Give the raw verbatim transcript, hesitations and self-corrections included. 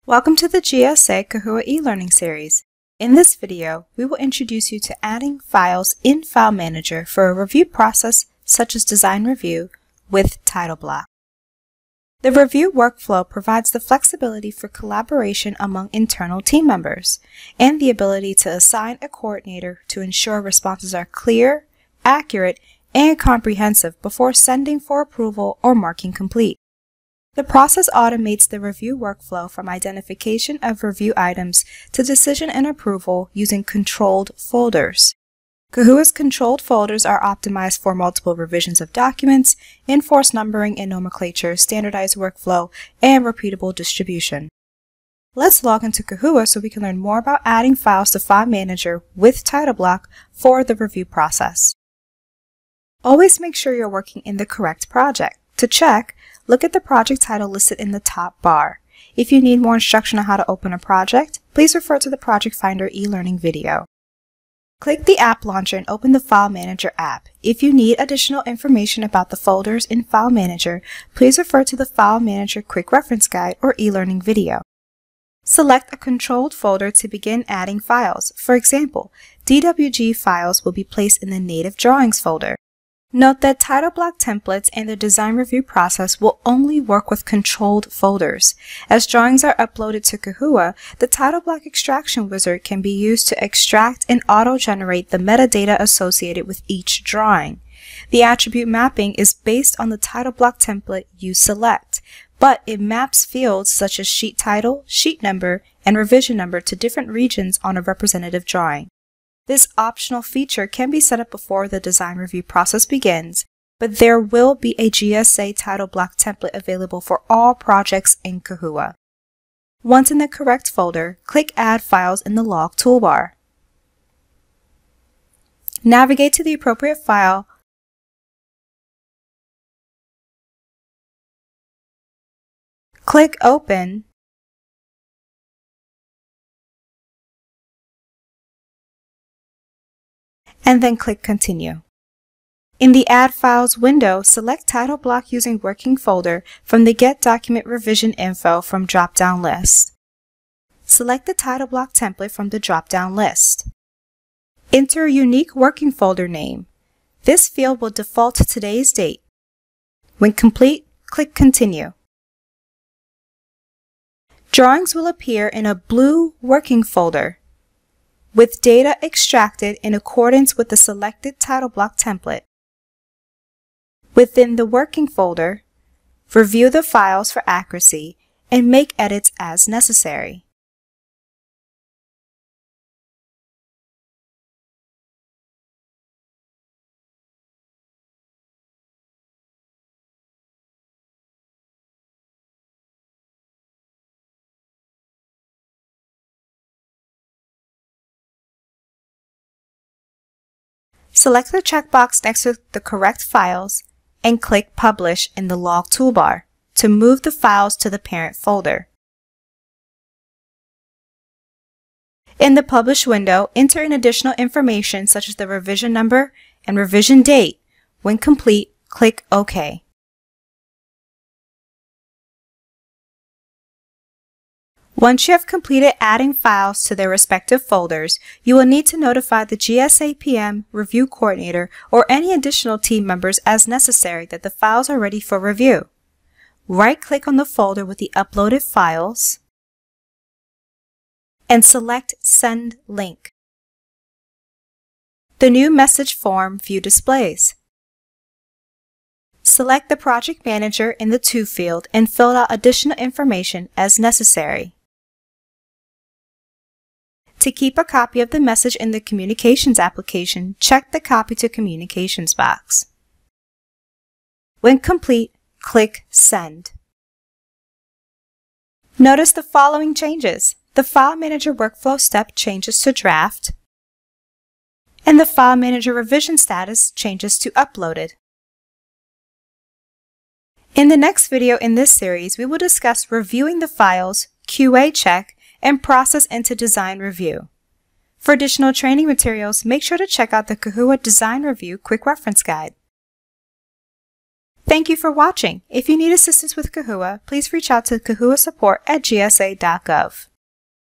Welcome to the G S A Kahua e-learning series. In this video, we will introduce you to adding files in File Manager for a review process such as design review with title block. The review workflow provides the flexibility for collaboration among internal team members and the ability to assign a coordinator to ensure responses are clear, accurate, and comprehensive before sending for approval or marking complete. The process automates the review workflow from identification of review items to decision and approval using controlled folders. Kahua's controlled folders are optimized for multiple revisions of documents, enforced numbering and nomenclature, standardized workflow, and repeatable distribution. Let's log into Kahua so we can learn more about adding files to File Manager with title block for the review process. Always make sure you're working in the correct project. To check, look at the project title listed in the top bar. If you need more instruction on how to open a project, please refer to the Project Finder e-learning video. Click the App Launcher and open the File Manager app. If you need additional information about the folders in File Manager, please refer to the File Manager Quick Reference Guide or e-learning video. Select a controlled folder to begin adding files. For example, D W G files will be placed in the Native Drawings folder. Note that title block templates and the design review process will only work with controlled folders. As drawings are uploaded to Kahua, the title block extraction wizard can be used to extract and auto-generate the metadata associated with each drawing. The attribute mapping is based on the title block template you select, but it maps fields such as sheet title, sheet number, and revision number to different regions on a representative drawing. This optional feature can be set up before the design review process begins, but there will be a G S A title block template available for all projects in Kahua. Once in the correct folder, click Add Files in the Log toolbar. Navigate to the appropriate file, click Open, and then click Continue. In the Add Files window, select Title Block using Working Folder from the Get Document Revision Info from drop-down list. Select the Title Block template from the drop-down list. Enter a unique working folder name. This field will default to today's date. When complete, click Continue. Drawings will appear in a blue working folder with data extracted in accordance with the selected title block template. Within the working folder, review the files for accuracy and make edits as necessary. Select the checkbox next to the correct files and click Publish in the Log toolbar to move the files to the parent folder. In the Publish window, enter in additional information such as the revision number and revision date. When complete, click OK. Once you have completed adding files to their respective folders, you will need to notify the G S A P M, Review Coordinator, or any additional team members as necessary that the files are ready for review. Right-click on the folder with the uploaded files and select Send Link. The new message form view displays. Select the Project Manager in the To field and fill out additional information as necessary. To keep a copy of the message in the Communications application, check the Copy to Communications box. When complete, click Send. Notice the following changes. The File Manager workflow step changes to Draft, and the File Manager revision status changes to Uploaded. In the next video in this series, we will discuss reviewing the files, Q A check, and process into design review. For additional training materials, make sure to check out the Kahua Design Review Quick Reference Guide. Thank you for watching. If you need assistance with Kahua, please reach out to kahua support at g s a dot gov.